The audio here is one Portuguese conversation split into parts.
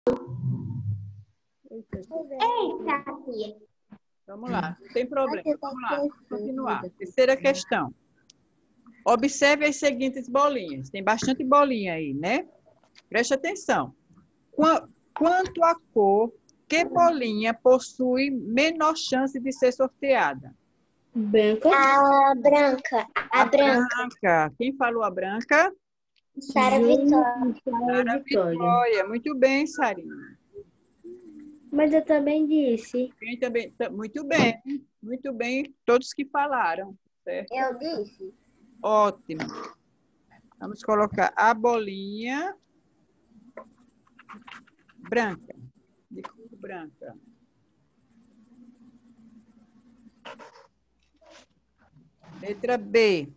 Eita, tia. Vamos lá, não tem problema. Vamos lá, continuar. Terceira questão. Observe as seguintes bolinhas. Tem bastante bolinha aí, né? Preste atenção. Quanto à cor, que bolinha possui menor chance de ser sorteada? Branca. A branca. A branca. Branca. Quem falou a branca? Sara Vitória. Sara Vitória. Muito bem, Sarinha. Mas eu também disse. Quem também? Muito bem. Muito bem. Todos que falaram, certo? Eu disse. Ótimo. Vamos colocar a bolinha branca. De cor branca. Letra B.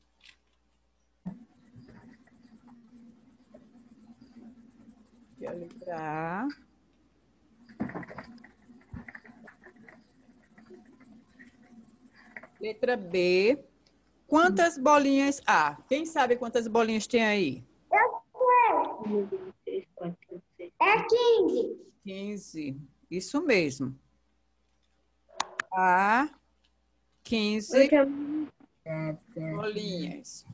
Aqui a letra A. Letra B. Quantas bolinhas há? Quem sabe quantas bolinhas tem aí? É 15. 15. Isso mesmo. Há 15 bolinhas.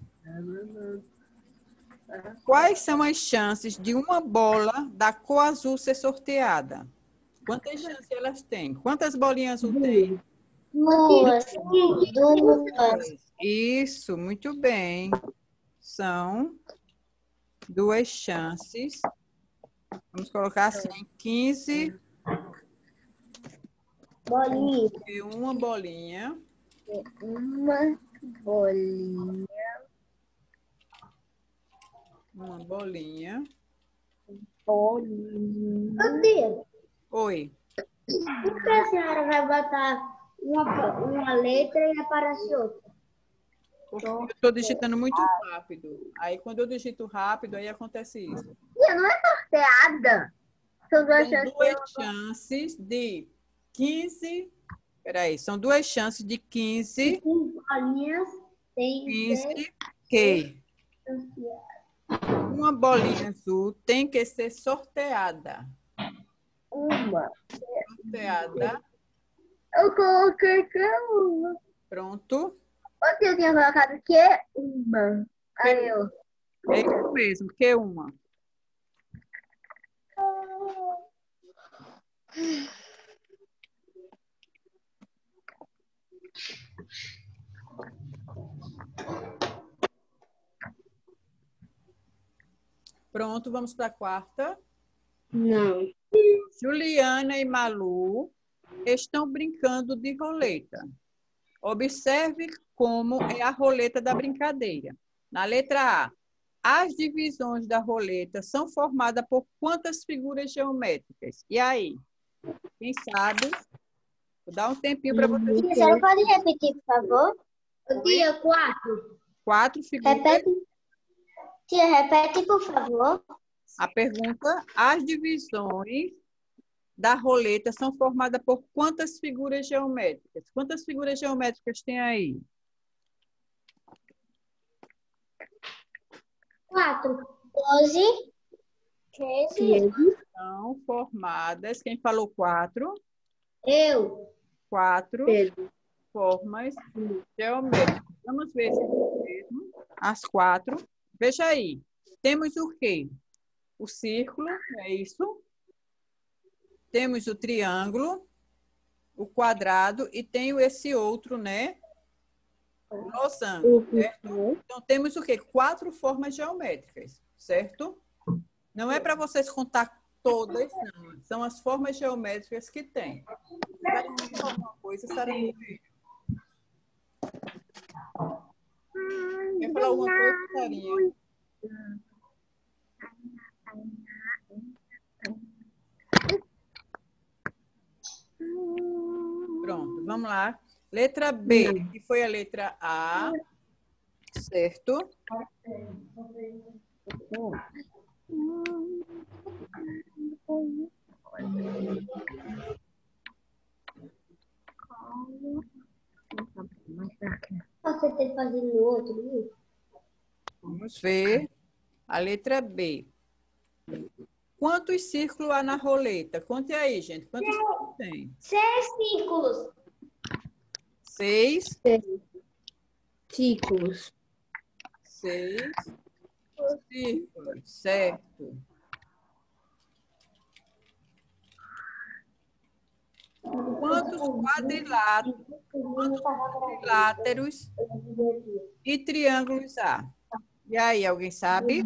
Quais são as chances de uma bola da cor azul ser sorteada? Quantas chances elas têm? Quantas bolinhas azul tem? Duas. Duas. Isso, muito bem. São 2 chances. Vamos colocar assim, 15 Bolinha. e uma bolinha. Uma bolinha. Uma bolinha. Ô, tia, Oi. por que a senhora vai botar uma letra e aparece outra? Porque eu estou digitando muito rápido. Aí, quando eu digito rápido, aí acontece isso. Tia, não é sorteada? São duas São chances. 2 chances de 15. Peraí, são 2 chances de 15. 15 bolinhas. Tem 15 que uma bolinha azul tem que ser sorteada. uma. Sorteada. Eu coloquei que é uma. Pronto. Ô, tia, eu tinha colocado que uma. Aí eu. É isso mesmo, que uma. Pronto, vamos para a quarta. Não. Juliana e Malu estão brincando de roleta. Observe como é a roleta da brincadeira. Na letra A, as divisões da roleta são formadas por quantas figuras geométricas? E aí? Quem sabe? Vou dar um tempinho para vocês. Tia, a senhora pode repetir, por favor? Tia, 4. 4 figuras. Repete. Tia, repete, por favor. A pergunta, as divisões da roleta são formadas por quantas figuras geométricas? Quantas figuras geométricas tem aí? 4. 12. 15. São formadas, quem falou 4? Eu. 4 Pedro. formas geométricas. Vamos ver se é isso mesmo. As 4. Veja aí. Temos o quê? O círculo, é isso. Temos o triângulo, o quadrado e tem esse outro, né? O losango, certo? Então, temos o quê? 4 formas geométricas, certo? Não é para vocês contar todas, não. São as formas geométricas que tem. Sarinha, fala alguma coisa, Sarinha? Quer falar alguma coisa, Sarinha? Pronto, vamos lá. Letra B, que foi a letra A, certo? Você tem que fazer no outro, viu? Vamos ver a letra B. Quantos círculos há na roleta? Conte aí, gente. Quantos círculos tem? 6 círculos. 6. Círculos. 6 círculos, certo. Quantos quadriláteros e triângulos há? E aí, alguém sabe?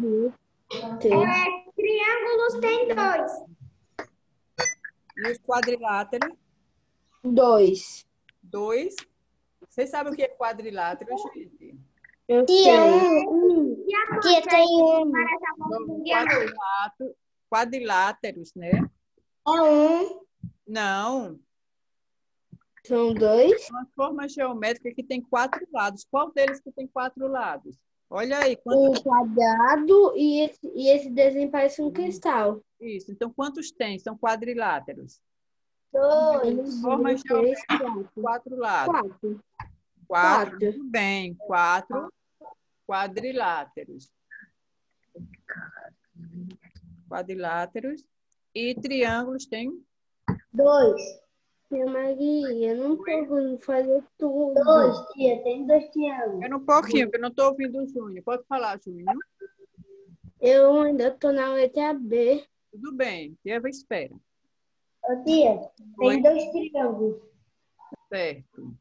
Triângulos tem 2. E os quadriláteros? 2. 2. Vocês sabem o que é quadrilátero, gente? Eu Tia, sei. Tia, tem um. Quadriláteros, né? É um. Não. São 2. Uma forma geométrica que tem 4 lados. Qual deles que tem 4 lados? Olha aí. Um quadrado e esse desenho parece um cristal. Isso. Então, quantos tem? São quadriláteros. 2. Forma 3, geométrica 4. 4 lados. 4. 4. Muito bem. 4 quadriláteros. Quadriláteros. E triângulos tem 2. Tia Maria, não tô vendo fazer tudo. 2, tia, tem 2 triângulos. Espera um pouquinho, que eu não estou ouvindo o Júnior. Pode falar, Júnior. Eu ainda tô na letra B. Tudo bem. Eva espera. Ô, tia, Oi. tem 2 triângulos. Certo.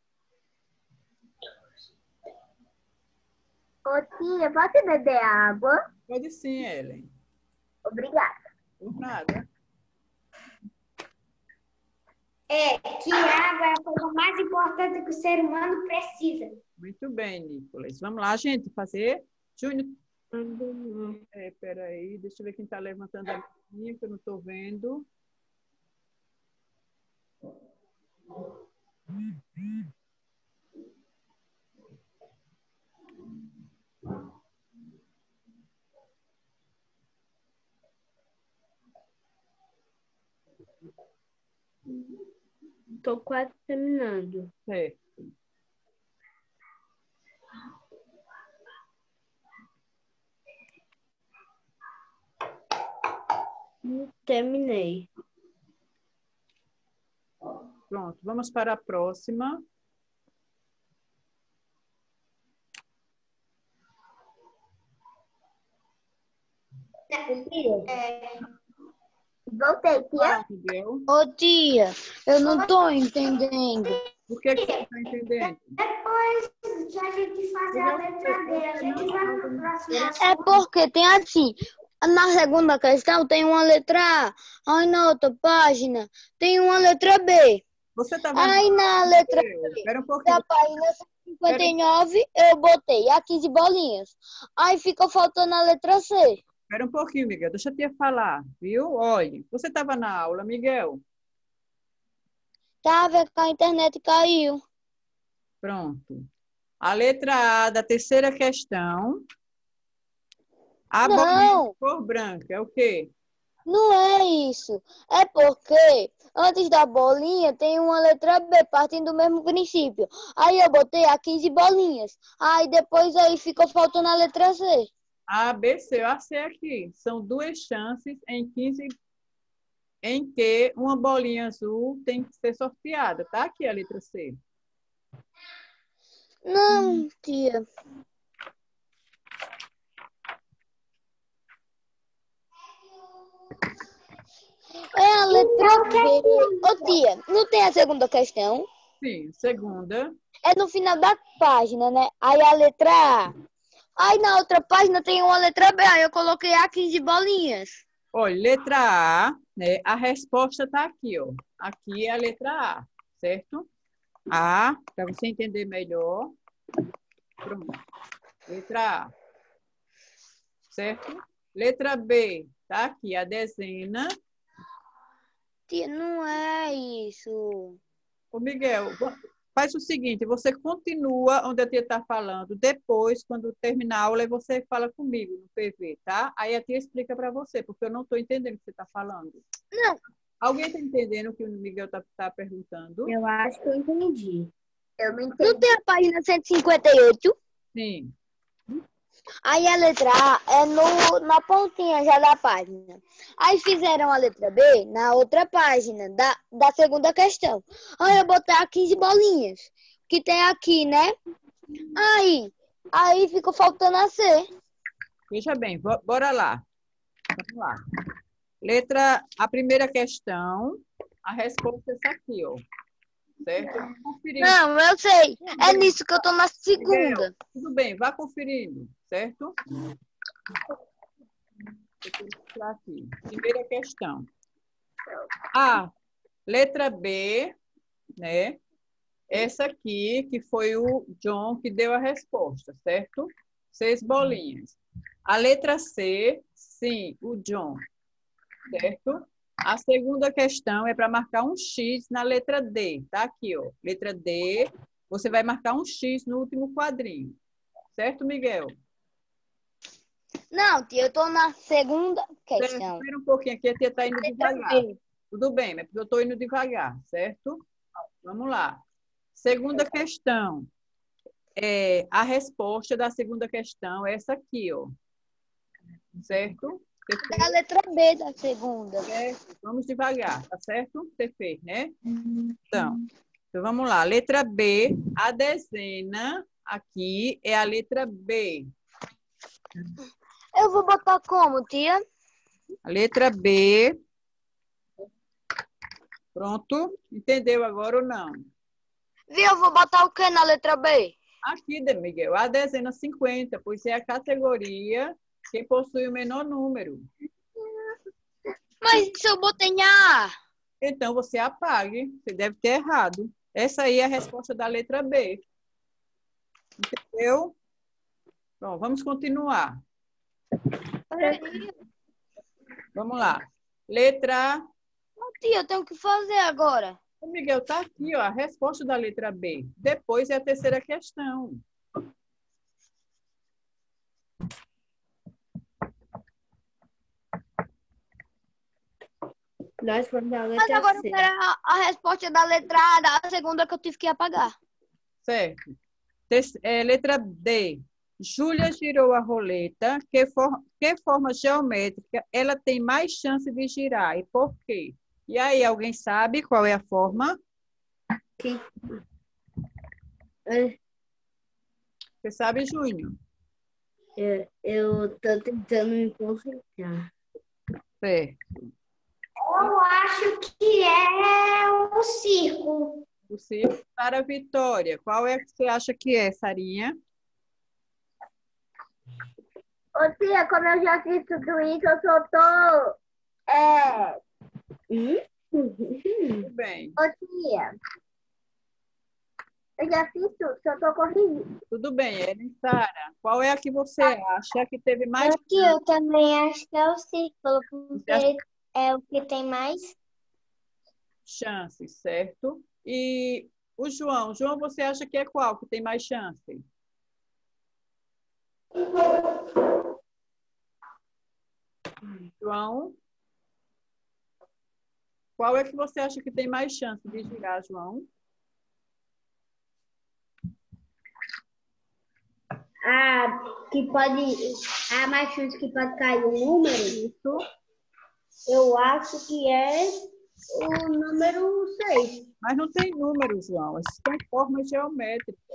Ô, tia, pode beber água? Pode sim, Ellen. Obrigada. Por nada. Que água é a coisa mais importante que o ser humano precisa. Muito bem, Nicolas. Vamos lá, gente, fazer. Júnior, peraí, deixa eu ver quem está levantando a minha, que eu não estou vendo. Tô quase terminando. Certo. Terminei. Pronto, vamos para a próxima. Voltei, tia. Fala, Miguel. Ô tia, eu não tô entendendo. Por que você não está entendendo? Depois que a gente fazer a letra D, a gente vai para o próximo É assunto. porque tem assim, na segunda questão tem uma letra A, aí na outra página tem uma letra B. Você está vendo? Aí na letra Espera um pouquinho. da página 59 eu botei a 15 bolinhas. Aí fica faltando a letra C. Espera um pouquinho, Miguel. Deixa eu te falar, viu? Olha, você estava na aula, Miguel. Tava que a internet caiu. Pronto. A letra A da terceira questão. A Não. bolinha de cor branca é o quê? Não é isso. É porque antes da bolinha tem uma letra B, partindo do mesmo princípio. Aí eu botei a 15 bolinhas. Aí depois aí ficou faltando a letra C. A, B, C. A, C aqui. São 2 chances em 15 em que uma bolinha azul tem que ser sorteada. Tá aqui a letra C. Não, tia. É a letra B. Ô tia, não tem a segunda questão? Sim. Segunda. É no final da página, né? Aí a letra A. Aí na outra página tem uma letra B. Aí eu coloquei a 15 bolinhas. Olha, letra A, né? A resposta está aqui, ó. Aqui é a letra A, certo? A, para você entender melhor. Pronto. Letra A. Certo? Letra B, tá aqui a dezena. Tia, não é isso. Ô, Miguel, faz o seguinte, você continua onde a tia está falando. Depois, quando terminar a aula, você fala comigo no PV, tá? Aí a tia explica para você, porque eu não estou entendendo o que você está falando. Não. Alguém está entendendo o que o Miguel está perguntando? Eu acho que eu entendi. Eu não entendi. Não tem a página 158? Sim. Aí a letra A é na pontinha já da página. Aí fizeram a letra B na outra página da segunda questão. Aí eu botei a 15 bolinhas, que tem aqui, né? Aí ficou faltando a C. Veja bem, bora lá. Vamos lá. A primeira questão, a resposta é essa aqui, ó. Certo? Vamos conferir. Não, eu sei. É nisso que eu tô na segunda. Miguel, tudo bem, vá conferindo, certo? Aqui. Primeira questão. A letra B, né? Essa aqui, que foi o John que deu a resposta, certo? 6 bolinhas. A letra C, sim, o John, certo? A segunda questão é para marcar um X na letra D, tá aqui, ó. Letra D, você vai marcar um X no último quadrinho. Certo, Miguel? Não, tia, eu tô na segunda questão. Espera um pouquinho aqui, a tia está indo devagar. Tudo bem, mas eu estou indo devagar, certo? Vamos lá. Segunda questão. A resposta da segunda questão é essa aqui, ó. Certo? É a letra B da segunda. Certo? Vamos devagar, tá certo? Perfeito, né? Então vamos lá. Letra B, a dezena aqui é a letra B. Eu vou botar como, tia? A letra B. Pronto? Entendeu agora ou não? Viu, eu vou botar o que na letra B? Aqui, Miguel, a dezena 50, pois é a categoria que possui o menor número. Mas se eu botei em A? Então, você apague. Você deve ter errado. Essa aí é a resposta da letra B. Entendeu? Bom, vamos continuar. Vamos lá. Letra... Tia, eu tenho que fazer agora. O Miguel está aqui, ó, a resposta da letra B. Depois é a terceira questão. Nós vamos a Mas letra agora eu C. quero a resposta da letra A, da segunda que eu tive que apagar. Certo. Letra D. Júlia girou a roleta. Que forma geométrica ela tem mais chance de girar? E por quê? E aí, alguém sabe qual é a forma? Você sabe, Júnior? Eu tô tentando me concentrar. Certo. Eu acho que é o círculo. O círculo para a vitória. Qual é que você acha que é, Sarinha? Ô tia, como eu já fiz tudo isso, eu só tô... Tudo bem. Ô tia, eu já fiz tudo, só tô corrigindo. Tudo bem, Sara. Qual é a que você acha que teve mais Eu também acho que é o círculo, Você acha- porque é o que tem mais... chances, certo? E o João? João, você acha que é qual que tem mais chance? João? Qual é que você acha que tem mais chance de girar, João? A mais chance que pode cair o número, isso, eu acho que é o número 6. Mas não tem número, João. Essas são formas geométricas.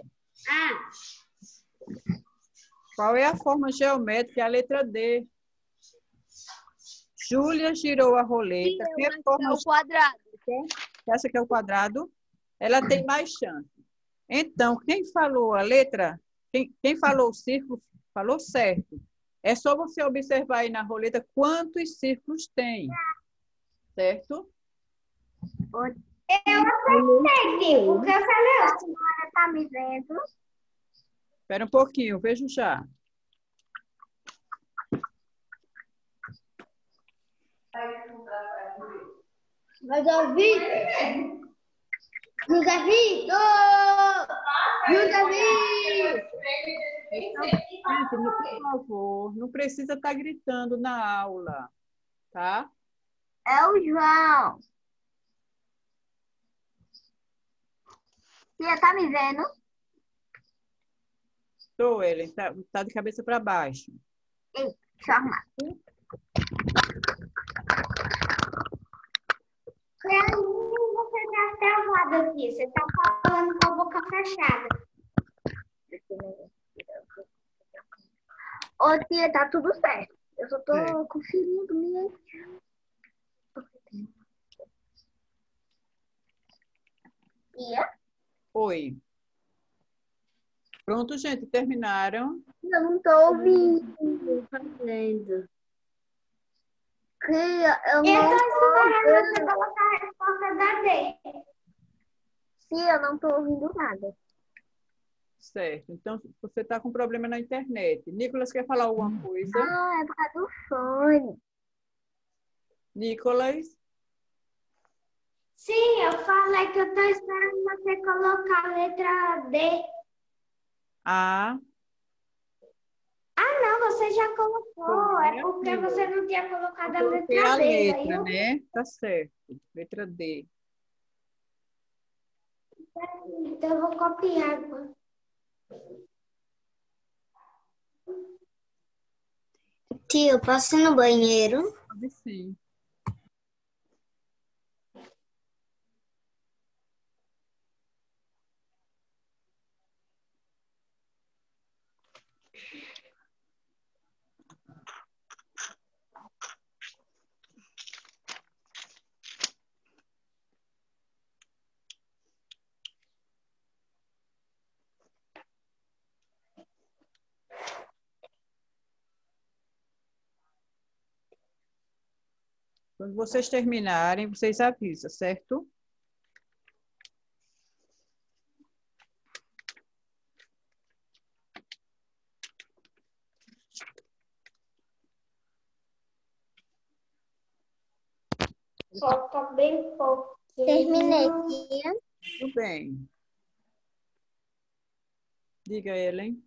Qual é a forma geométrica? É a letra D. Júlia girou a roleta. É o quadrado. Você acha que é o quadrado? Ela tem mais chance. Então, quem falou a letra, quem falou o círculo, falou certo. É só você observar aí na roleta quantos círculos tem. Certo? Eu acertei, porque eu falei, a senhora tá me vendo? Espera um pouquinho, vejo já. Mas eu vi... José Vitor! José Vitor! Gente, por favor, não precisa estar gritando na aula, tá? É o João. Tia, tá me vendo? Tô, Ellen. Tá de cabeça para baixo. Ei, deixa eu arrumar. Leandrinho, você tá travado aqui. Você tá falando com a boca fechada. Ô, tia, tá tudo certo. Eu só tô conferindo minha. Tia? Oi. Pronto, gente, terminaram. Eu não tô ouvindo. Fazendo. Tia, eu não tô esperando você colocar a resposta da D. Tia, eu não tô ouvindo nada. Certo. Então, você está com problema na internet. Nicolas quer falar alguma coisa? Não, é por causa do fone. Nicolas? Sim, eu falei que eu tô esperando você colocar a letra D. A. Ah, não, você já colocou. Foi, É porque filha. você não tinha colocado a Eu coloquei letra a D. Aí letra, eu... né? Tá certo. Letra D. Então eu vou copiar agora. Tia, eu posso ir no banheiro? Pode sim. Quando vocês terminarem, vocês avisam, certo? Falta bem pouco. Terminei, tia. Tudo bem. Diga, Ellen.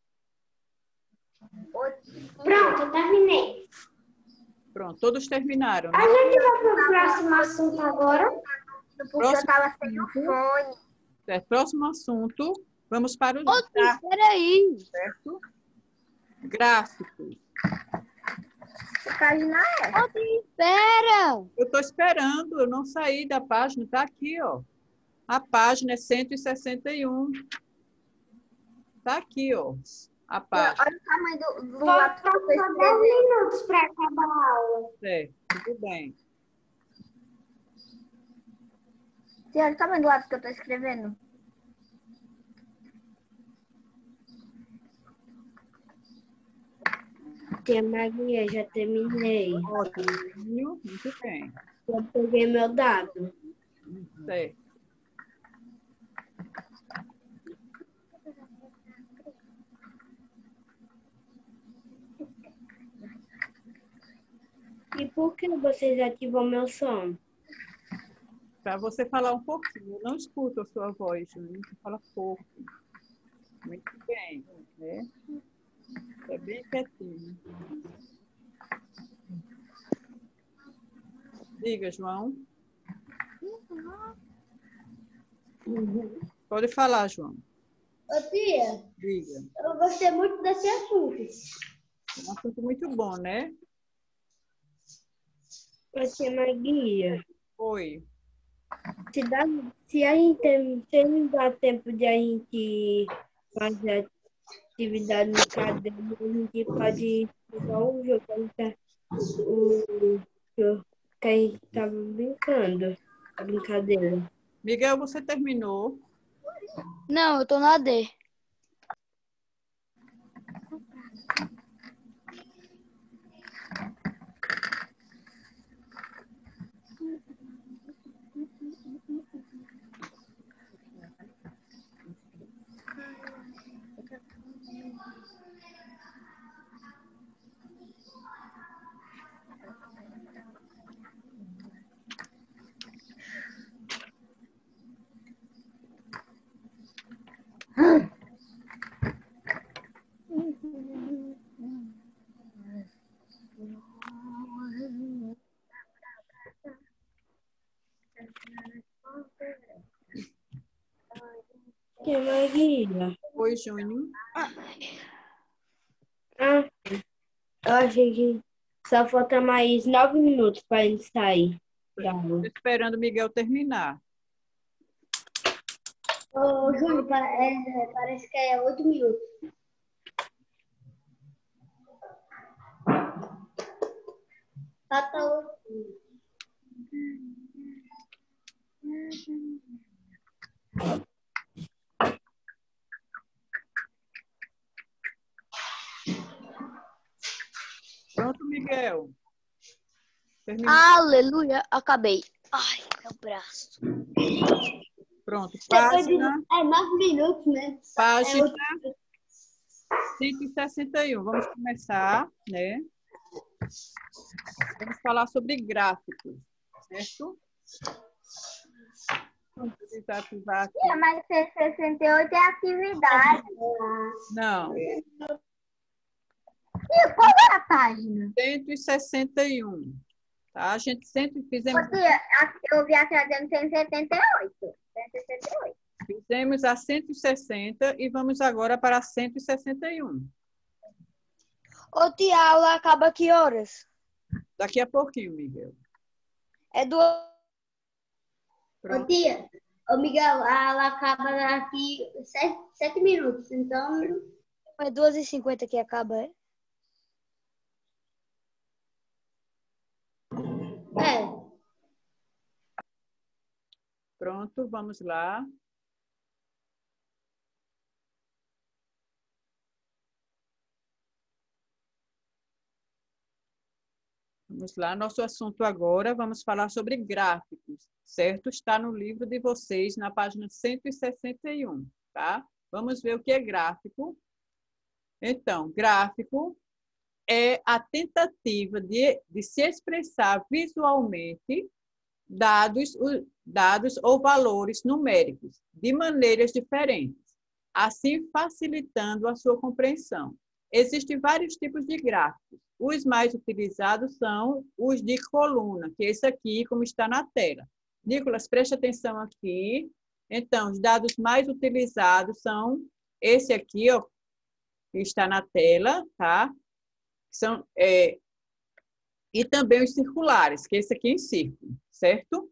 Pronto, eu terminei. Pronto, todos terminaram, A né? gente vai pro próximo assunto agora. Porque eu Próximo tava sem o assunto. fone. Certo. Próximo assunto. Vamos para os Ô, Tia, gráficos, peraí. certo? Gráficos. Que página é? Ô, Tia, espera. Eu estou esperando, eu não saí da página, está aqui, ó. A página é 161. Está aqui, ó. A página. Olha o tamanho do lápis que eu tô Faltam só 10 escrevendo. minutos para acabar a aula. Certo, tudo bem. Tia, olha o tamanho do lápis que eu tô escrevendo. Tia Maria, já terminei. Ótimo, muito bem. Já peguei meu dado. Certo. E por que você desativou meu som? Para você falar um pouquinho, eu não escuto a sua voz, Juninho, você fala pouco. Muito bem, né? É bem quietinho. Diga, João. Pode falar, João. Ô, tia, Diga. eu gostei muito desse assunto. É um assunto muito bom, né? Ô, tia Maria, Oi. se não dá tempo de a gente fazer atividade no caderno, a gente pode jogar um jogo que a gente estava brincando. A brincadeira. Miguel, você terminou? Não, eu tô na D. Tia Maria, Oi, Júnior. Eu achei que só falta mais 9 minutos para ele sair da aula. Tô esperando o Miguel terminar. Ô, Júnior, parece que é 8 minutos. Falta 8 minutos. Pronto, Miguel. Terminou. Aleluia, acabei. Ai, meu braço. Pronto, página, É 9 minutos, né? página 161. Vamos começar, né? Vamos falar sobre gráficos, certo? Vamos desativar aqui. Mas 68 é atividade. Não, E qual é a página? 161. Tá? A gente sempre fizemos Eu vi a senhora dizendo 178. 168. Fizemos a 160 e vamos agora para a 161. Ô, tia, a aula acaba que horas? Daqui a pouquinho, Miguel. É do... Ô, Pronto. tia, ô, Miguel, ela acaba daqui 7 minutos, então... É 2h50 que acaba, é? É, Pronto, vamos lá. Vamos lá, nosso assunto agora, vamos falar sobre gráficos, certo? Está no livro de vocês, na página 161, tá? Vamos ver o que é gráfico. Então, gráfico é a tentativa de se expressar visualmente dados ou valores numéricos de maneiras diferentes, assim facilitando a sua compreensão. Existem vários tipos de gráficos. Os mais utilizados são os de coluna, que é esse aqui, como está na tela. Nicolas, preste atenção aqui. Então, os dados mais utilizados são esse aqui, ó, que está na tela, tá? São, e também os circulares, que é esse aqui em círculo, certo?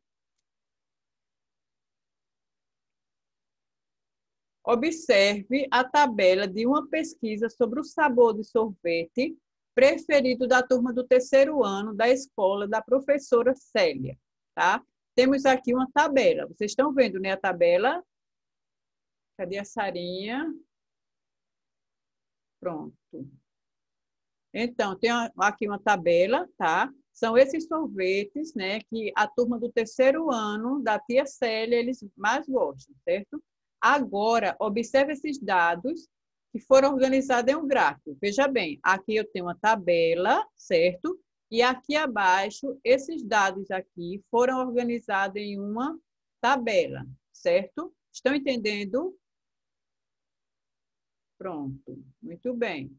Observe a tabela de uma pesquisa sobre o sabor de sorvete preferido da turma do 3º ano da escola da professora Célia, tá? Temos aqui uma tabela. Vocês estão vendo, né, a tabela? Cadê a Sarinha? Pronto. Então, tem aqui uma tabela, tá? São esses sorvetes, né, que a turma do 3º ano da tia Célia, eles mais gostam, certo? Agora, observe esses dados que foram organizados em um gráfico. Veja bem, aqui eu tenho uma tabela, certo? E aqui abaixo, esses dados aqui foram organizados em uma tabela, certo? Estão entendendo? Pronto, muito bem.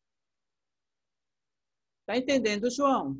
Está entendendo, João?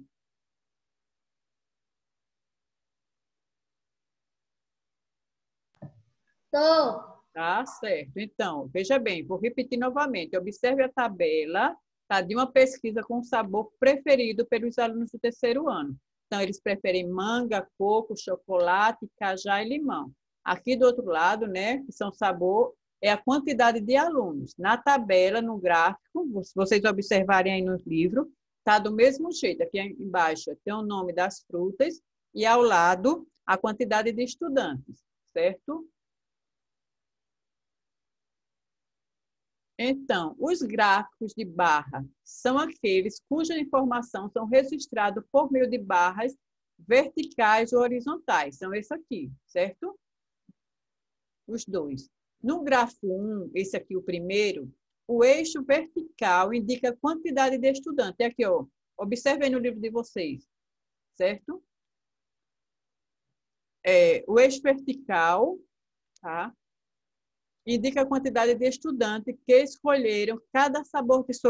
tô. Tá certo. Então, veja bem, vou repetir novamente. Observe a tabela, tá, de uma pesquisa com o sabor preferido pelos alunos do 3º ano. Então, eles preferem manga, coco, chocolate, cajá e limão. Aqui do outro lado, né, que são sabor, é a quantidade de alunos. Na tabela, no gráfico, se vocês observarem aí no livro, tá do mesmo jeito. Aqui embaixo tem o nome das frutas e ao lado a quantidade de estudantes, certo? Então, os gráficos de barra são aqueles cuja informação são registrados por meio de barras verticais ou horizontais. São esses aqui, certo? Os dois. No grafo 1, esse aqui, o primeiro, o eixo vertical indica a quantidade de estudantes. É aqui, ó. Observem no livro de vocês, certo? O eixo vertical, tá? Indica a quantidade de estudantes que escolheram cada sabor de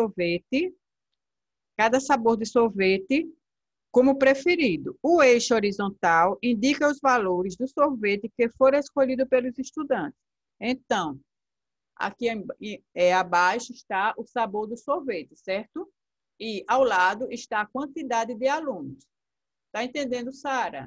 sorvete como preferido. O eixo horizontal indica os valores do sorvete que foram escolhidos pelos estudantes. Então, aqui abaixo está o sabor do sorvete, certo? E ao lado está a quantidade de alunos. Está entendendo, Sara?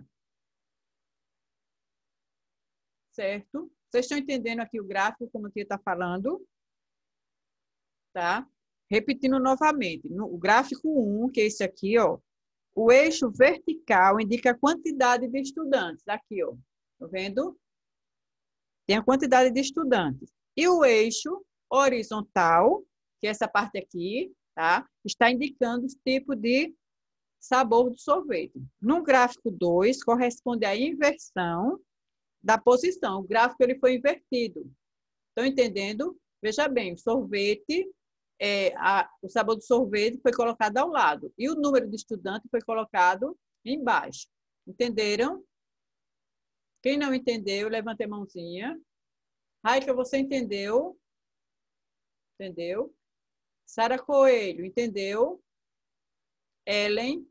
Certo? Vocês estão entendendo aqui o gráfico, como a tia está falando? Tá? Repetindo novamente. No gráfico 1, que é esse aqui, ó, o eixo vertical indica a quantidade de estudantes. Aqui, ó. Tá vendo? Tem a quantidade de estudantes. E o eixo horizontal, que é essa parte aqui, tá? Está indicando o tipo de sabor do sorvete. No gráfico 2, corresponde à inversão da posição. O gráfico ele foi invertido. Estão entendendo? Veja bem, o sorvete, o sabor do sorvete foi colocado ao lado. E o número de estudantes foi colocado embaixo. Entenderam? Quem não entendeu, levante a mãozinha. Raika, você entendeu? Entendeu? Sara Coelho, entendeu? Ellen?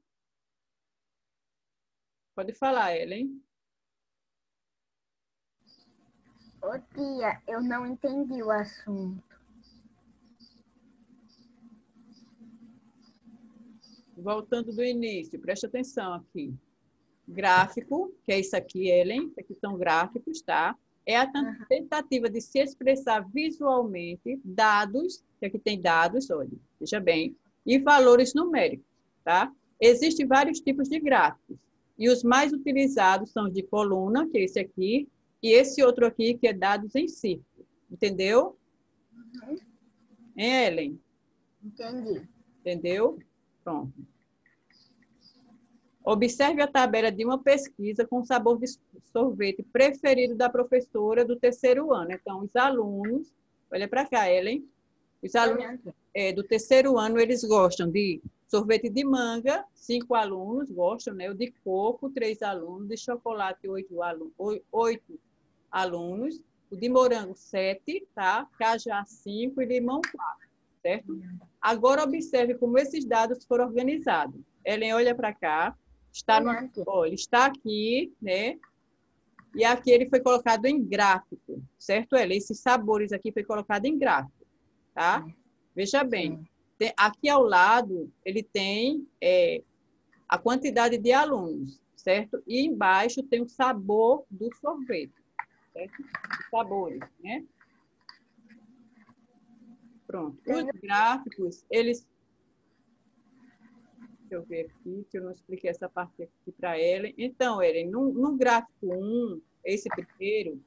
Pode falar, Ellen. Ô tia, eu não entendi o assunto. Voltando do início, preste atenção aqui. Gráfico, que é isso aqui, Ellen, aqui são gráficos, tá? É a tentativa de se expressar visualmente dados, que aqui tem dados, olha, veja bem, e valores numéricos, tá? Existem vários tipos de gráficos, e os mais utilizados são de coluna, que é esse aqui, e esse outro aqui, que é dados em círculo. Entendeu? Hein, Ellen? Entendi. Entendeu? Pronto. Observe a tabela de uma pesquisa com o sabor de sorvete preferido da professora do terceiro ano. Então, os alunos, olha para cá, Ellen, os alunos do terceiro ano, eles gostam de sorvete de manga, 5 alunos gostam, né? O de coco, 3 alunos, de chocolate, 8 alunos, o de morango, 7, tá? Cajá, 5 e limão, 4, certo? Agora, observe como esses dados foram organizados. Ellen, olha para cá. Ele está aqui, né? E aqui ele foi colocado em gráfico, certo, Ellen? Esses sabores aqui foi colocado em gráfico, tá? Veja bem, aqui ao lado ele tem a quantidade de alunos, certo? E embaixo tem o sabor do sorvete, certo? Os sabores, né? Pronto. Os gráficos, eles... Deixa eu ver aqui, que eu não expliquei essa parte aqui para Ellen. Então, Ellen, no gráfico 1, esse primeiro,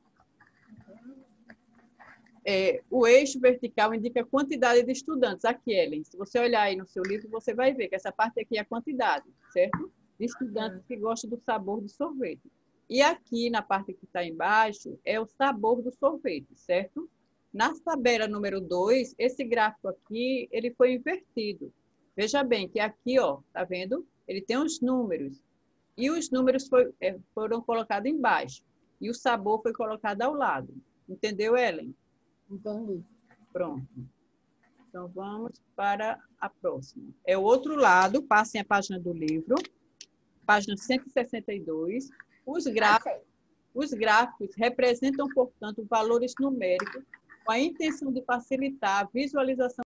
o eixo vertical indica a quantidade de estudantes. Aqui, Ellen, se você olhar aí no seu livro, você vai ver que essa parte aqui é a quantidade, certo? De estudantes que gostam do sabor do sorvete. E aqui, na parte que está embaixo, é o sabor do sorvete, certo? Na tabela número 2, esse gráfico aqui, ele foi invertido. Veja bem que aqui, ó, tá vendo? Ele tem os números. E os números foram colocados embaixo. E o sabor foi colocado ao lado. Entendeu, Ellen? Entendi. Pronto. Então, vamos para a próxima. É o outro lado. Passem a página do livro. Página 162. Os gráficos representam, portanto, valores numéricos com a intenção de facilitar a visualização